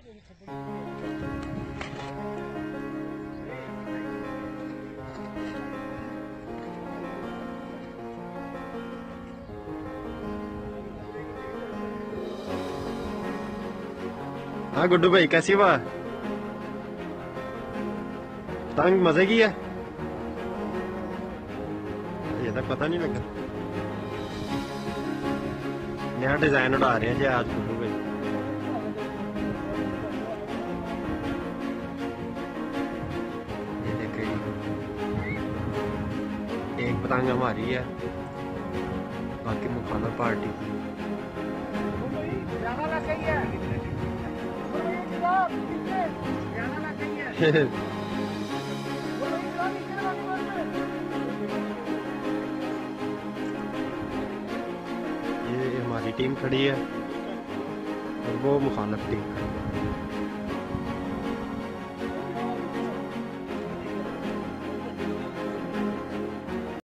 हाँ गुड्डू भाई, कैसी हुआ? पतंग मजे की है? ये तक पता नहीं लगा। नया डिजाइन उड़ा रहे हैं जी आज गुड्डू भाई। ये देखे, एक पतंग हमारी है, बाकी मुखालफ पार्टी की। ये हमारी टीम खड़ी है और वो मुखालफ टीम खड़ी है।